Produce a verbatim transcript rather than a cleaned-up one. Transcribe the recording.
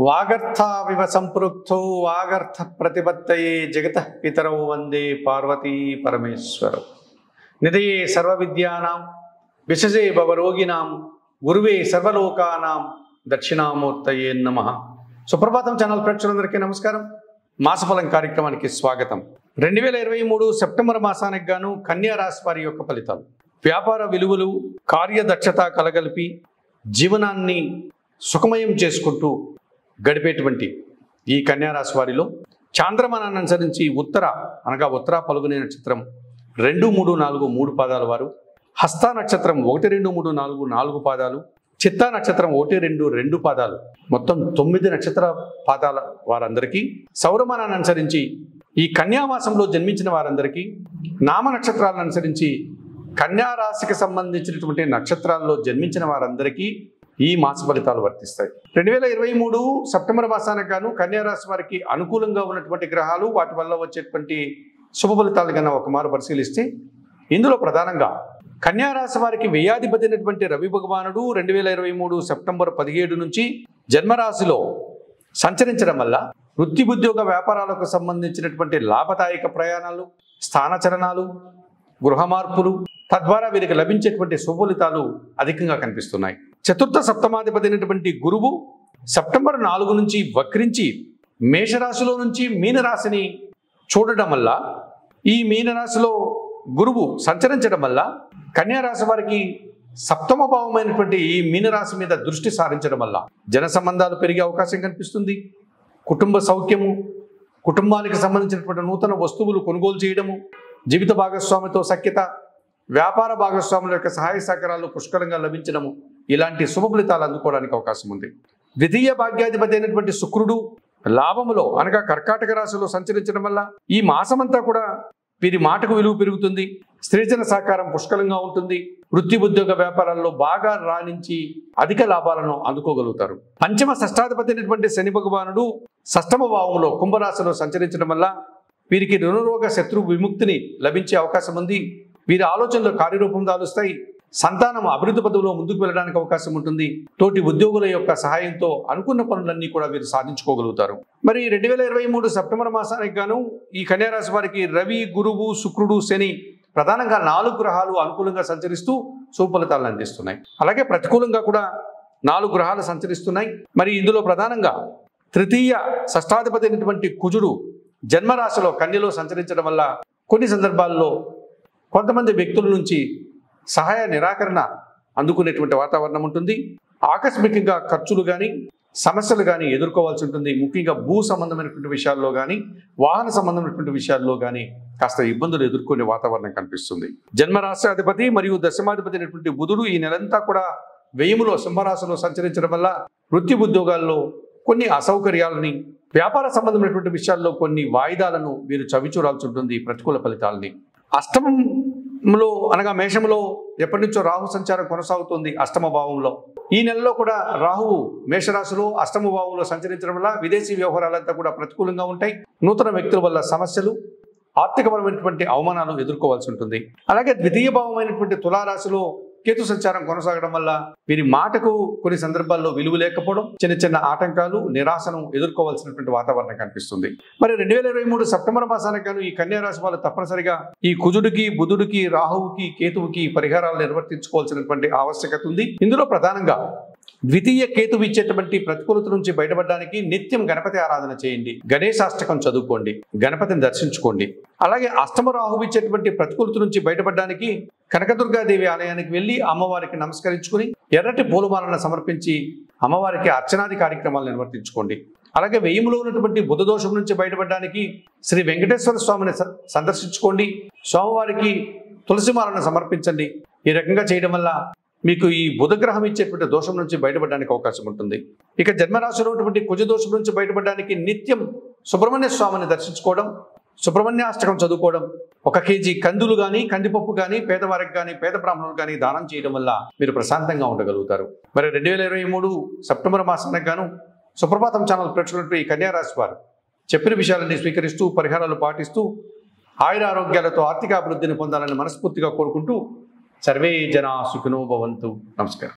వాగర్థావివ సంపృక్తో వాగర్థ ప్రతిపత్తయే జగతః పితరౌ వందే పార్వతీ పరమేశ్వరౌ. నిధయే సర్వవిద్యానాం విశజే భవరోగిణాం గురువే సర్వలోకానాం దక్షిణామూర్తయే నమః. సుప్రభాతం ఛానల్ ప్రేక్షకులందరికీ నమస్కారం. మాసఫలం కార్యక్రమానికి స్వాగతం. రెండు వేల ఇరవై మూడు సెప్టెంబర్ మాసానికి గాను కన్యా రాశి వారి యొక్క ఫలితాలు. వ్యాపార విలువలు, కార్యదక్షత కలగలిపి జీవనాన్ని సుఖమయం చేసుకుంటూ గడిపేటువంటి ఈ కన్యా రాశి వారిలో చాంద్రమానాన్ని అనుసరించి ఉత్తర అనగా ఉత్తర పలుగునే నక్షత్రం రెండు మూడు నాలుగు మూడు పాదాల వారు, హస్త నక్షత్రం ఒకటి రెండు మూడు నాలుగు నాలుగు పాదాలు, చిత్తా నక్షత్రం ఒకటి రెండు రెండు పాదాలు, మొత్తం తొమ్మిది నక్షత్ర పాదాల వారందరికీ, సౌరమానాన్ని అనుసరించి ఈ కన్యామాసంలో జన్మించిన వారందరికీ, నామ నక్షత్రాలను అనుసరించి కన్యా రాశికి సంబంధించినటువంటి నక్షత్రాల్లో జన్మించిన వారందరికీ ఈ మాస ఫలితాలు వర్తిస్తాయి. రెండు వేల ఇరవై మూడు సెప్టెంబర్ మాసానికి గాను కన్యా రాశి వారికి అనుకూలంగా ఉన్నటువంటి గ్రహాలు, వాటి వల్ల వచ్చేటువంటి శుభ ఫలితాలు కన్నా ఒక మారు పరిశీలిస్తే, ఇందులో ప్రధానంగా కన్యా రాశి వారికి వ్యయాధిపతి అయినటువంటి రవి భగవానుడు రెండు వేల ఇరవై మూడు సెప్టెంబర్ పదిహేడు నుంచి జన్మరాశిలో సంచరించడం వల్ల వృత్తి ఉద్యోగ వ్యాపారాలకు సంబంధించినటువంటి లాభదాయక ప్రయాణాలు, స్థానచలనాలు, గృహ మార్పులు, తద్వారా వీరికి లభించేటువంటి శుభఫలితాలు అధికంగా కనిపిస్తున్నాయి. చతుర్థ సప్తమాధిపతి అయినటువంటి గురువు సెప్టెంబర్ నాలుగు నుంచి వక్రించి మేషరాశిలో నుంచి మీనరాశిని చూడడం వల్ల, ఈ మీనరాశిలో గురువు సంచరించడం వల్ల కన్యా రాశి వారికి సప్తమ భావమైనటువంటి ఈ మీనరాశి మీద దృష్టి సారించడం వల్ల జన సంబంధాలు పెరిగే అవకాశం కనిపిస్తుంది. కుటుంబ సౌఖ్యము, కుటుంబానికి సంబంధించినటువంటి నూతన వస్తువులు కొనుగోలు చేయడము, జీవిత భాగస్వామితో సఖ్యత, వ్యాపార భాగస్వాముల యొక్క సహాయ సహకారాలు పుష్కలంగా లభించడము, ఇలాంటి శుభ ఫలితాలు అందుకోవడానికి అవకాశం ఉంది. ద్వితీయ భాగ్యాధిపతి అయినటువంటి శుక్రుడు లాభములో అనగా కర్కాటక రాశిలో సంచరించడం వల్ల ఈ మాసమంతా కూడా వీరి మాటకు విలువ పెరుగుతుంది. స్త్రీజన సహకారం పుష్కలంగా ఉంటుంది. వృత్తి ఉద్యోగ వ్యాపారాల్లో బాగా రాణించి అధిక లాభాలను అందుకోగలుగుతారు. పంచమ షష్టాధిపతి అయినటువంటి శని భగవానుడు షష్టమ భావంలో కుంభరాశిలో సంచరించడం వల్ల వీరికి రుణరోగ శత్రు విముక్తిని లభించే అవకాశం ఉంది. వీరి ఆలోచనలు కార్యరూపం దాలుస్తాయి. సంతానం అభివృద్ధి పదవిలో ముందుకు వెళ్ళడానికి అవకాశం ఉంటుంది. తోటి ఉద్యోగుల యొక్క సహాయంతో అనుకున్న పనులన్నీ కూడా వీరు సాధించుకోగలుగుతారు. మరి రెండు వేల ఇరవై మూడు సెప్టెంబర్ మాసానికి గాను ఈ కన్యా రాశి వారికి రవి, గురువు, శుక్రుడు, శని ప్రధానంగా నాలుగు గ్రహాలు అనుకూలంగా సంచరిస్తూ శుభఫలితాలను అందిస్తున్నాయి. అలాగే ప్రతికూలంగా కూడా నాలుగు గ్రహాలు సంచరిస్తున్నాయి. మరి ఇందులో ప్రధానంగా తృతీయ షష్టాధిపతి అయినటువంటి కుజుడు జన్మరాశిలో కన్యలో సంచరించడం వల్ల కొన్ని సందర్భాల్లో కొంతమంది వ్యక్తుల నుంచి సహాయ నిరాకరణ అందుకునేటువంటి వాతావరణం ఉంటుంది. ఆకస్మికంగా ఖర్చులు కానీ సమస్యలు కానీ ఎదుర్కోవాల్సి ఉంటుంది. ముఖ్యంగా భూ సంబంధమైనటువంటి విషయాల్లో కానీ వాహన సంబంధమైనటువంటి విషయాల్లో కానీ కాస్త ఇబ్బందులు ఎదుర్కొనే వాతావరణం కనిపిస్తుంది. జన్మరాశ్యాధిపతి మరియు దశమాధిపతి అయినటువంటి బుధుడు ఈ నెలంతా కూడా వ్యయములో సింహరాశిలో సంచరించడం వల్ల వృత్తి ఉద్యోగాల్లో కొన్ని అసౌకర్యాలని, వ్యాపార సంబంధమైనటువంటి విషయాల్లో కొన్ని వాయిదాలను వీరు చవిచూడాల్సి ఉంటుంది. ప్రతికూల ఫలితాలని అష్టమంలో అనగా మేషంలో ఎప్పటి నుంచో రాహు సంచారం కొనసాగుతుంది. అష్టమ భావంలో ఈ నెలలో కూడా రాహువు మేషరాశిలో అష్టమ భావంలో సంచరించడం వల్ల విదేశీ వ్యవహారాలంతా కూడా ప్రతికూలంగా ఉంటాయి. నూతన వ్యక్తుల వల్ల సమస్యలు, ఆర్థికపరమైనటువంటి అవమానాలు ఎదుర్కోవాల్సి ఉంటుంది. అలాగే ద్వితీయ భావమైనటువంటి తులారాశిలో కేతు సంచారం కొనసాగడం వల్ల వీరి మాటకు కొన్ని సందర్భాల్లో విలువ లేకపోవడం, చిన్న చిన్న ఆటంకాలు, నిరాశను ఎదుర్కోవాల్సినటువంటి వాతావరణం కనిపిస్తుంది. మరి రెండు వేల ఇరవై మూడు సెప్టెంబర్ మాసానికి గాను ఈ కన్యా రాశి వాళ్ళు తప్పనిసరిగా ఈ కుజుడికి, బుధుడికి, రాహువుకి, కేతువుకి పరిహారాలు నిర్వర్తించుకోవాల్సినటువంటి ఆవశ్యకత ఉంది. ఇందులో ప్రధానంగా ద్వితీయ కేతువు ఇచ్చేటువంటి ప్రతికూలత నుంచి బయటపడడానికి నిత్యం గణపతి ఆరాధన చేయండి, గణేశాష్టకం చదువుకోండి, గణపతిని దర్శించుకోండి. అలాగే అష్టమ రాహువు ఇచ్చేటువంటి ప్రతికూలత నుంచి బయటపడడానికి కనకదుర్గాదేవి ఆలయానికి వెళ్ళి అమ్మవారికి నమస్కరించుకుని ఎర్రటి పూలమాలను సమర్పించి అమ్మవారికి అర్చనాది కార్యక్రమాలు నిర్వర్తించుకోండి. అలాగే వ్యయములో ఉన్నటువంటి బుధ దోషం నుంచి బయటపడడానికి శ్రీ వెంకటేశ్వర స్వామిని సందర్శించుకోండి. స్వామివారికి తులసిమాలను సమర్పించండి. ఈ రకంగా చేయడం వల్ల మీకు ఈ బుధగ్రహం ఇచ్చేటువంటి దోషం నుంచి బయటపడడానికి అవకాశం ఉంటుంది. ఇక జన్మరాశిలో ఉన్నటువంటి కుజ దోషం నుంచి బయటపడడానికి నిత్యం సుబ్రహ్మణ్య స్వామిని దర్శించుకోవడం, సుబ్రహ్మణ్యాష్టకం చదువుకోవడం, ఒక కేజీ కందులు కానీ కందిపప్పు కానీ పేదవారికి కానీ పేద బ్రాహ్మణులు కానీ దానం చేయడం వల్ల మీరు ప్రశాంతంగా ఉండగలుగుతారు. మరి రెండు వేల ఇరవై మూడు సెప్టెంబర్ మాసానికి గాను సుప్రభాతం ఛానల్ ప్రేక్షకులకు ఈ కన్యా రాశి వారు చెప్పిన విషయాలన్నీ స్వీకరిస్తూ పరిహారాలు పాటిస్తూ ఆయుర ఆరోగ్యాలతో ఆర్థిక అభివృద్ధిని పొందాలని మనస్ఫూర్తిగా కోరుకుంటూ సర్వే జనా సుఖినో భవంతు. నమస్కారం.